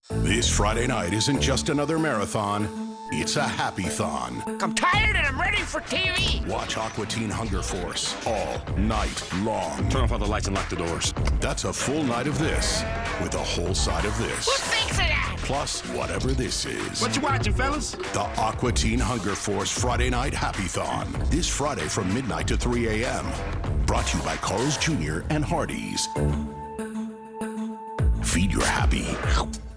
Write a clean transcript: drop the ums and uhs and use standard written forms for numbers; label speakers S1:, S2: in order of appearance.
S1: This Friday night isn't just another marathon, it's a Happython.
S2: I'm tired and I'm ready for TV.
S1: Watch Aqua Teen Hunger Force all night long.
S3: Turn off all the lights and lock the doors.
S1: That's a full night of this, with a whole side of this.
S2: Who thinks of that?
S1: Plus, whatever this is.
S3: What you watching, fellas?
S1: The Aqua Teen Hunger Force Friday Night Happython. This Friday from midnight to 3 a.m. Brought to you by Carl's Jr. and Hardee's. Feed your happy.